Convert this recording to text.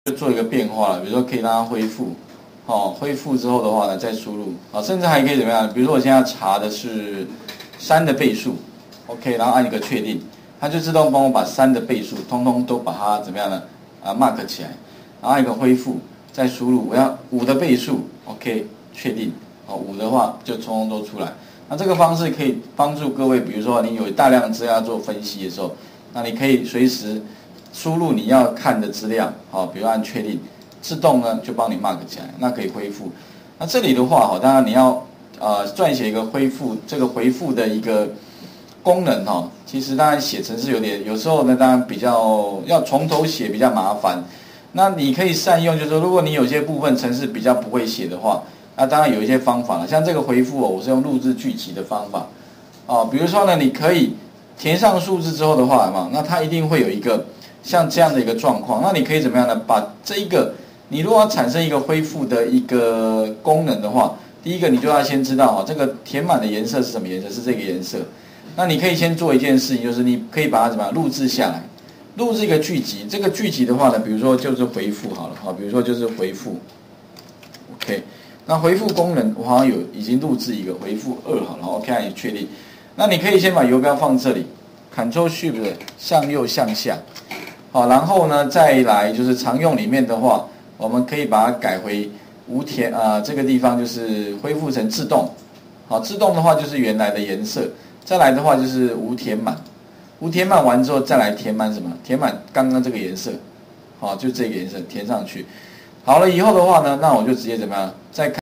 就做一个变化了，比如说可以让它恢复，恢复之后的话呢，再输入，甚至还可以怎么样？比如说我现在查的是3的倍数 ，OK， 然后按一个确定，它就自动帮我把3的倍数通通都把它怎么样呢？mark 起来，然后按一个恢复，再输入我要5的倍数 ，OK， 确定，5的话就通通都出来。那这个方式可以帮助各位，比如说你有大量资料做分析的时候，那你可以随时输入你要看的资料，比如按确定，自动呢就帮你 mark 起来，那可以恢复。那这里的话，当然你要撰写一个恢复这个回复的一个功能其实当然写程式有时候呢，当然比较要从头写比较麻烦。那你可以善用，就是说如果你有些部分程式比较不会写的话，那当然有一些方法了，像这个回复我是用录制句集的方法比如说呢，你可以填上数字之后的话那它一定会有一个像这样的一个状况，那你可以怎么样呢？把这一个，你如果要产生一个恢复的一个功能的话，第一个你就要先知道这个填满的颜色是什么颜色，是这个颜色。那你可以先做一件事情，就是你可以把它怎么样录制下来，录制一个句集。这个句集的话呢，比如说就是回复好了比如说就是回复 ，OK。那回复功能我好像已经录制一个回复2好了 ，OK， 按你确定。那你可以先把游标放这里 ，Ctrl Shift 向右向下，然后呢再来就是常用里面的话，我们可以把它改回无填这个地方就是恢复成自动，自动的话就是原来的颜色，再来的话就是无填满，无填满完之后再来填满什么？填满刚刚这个颜色，就这个颜色填上去。好了以后的话呢，那我就直接怎么样？再看。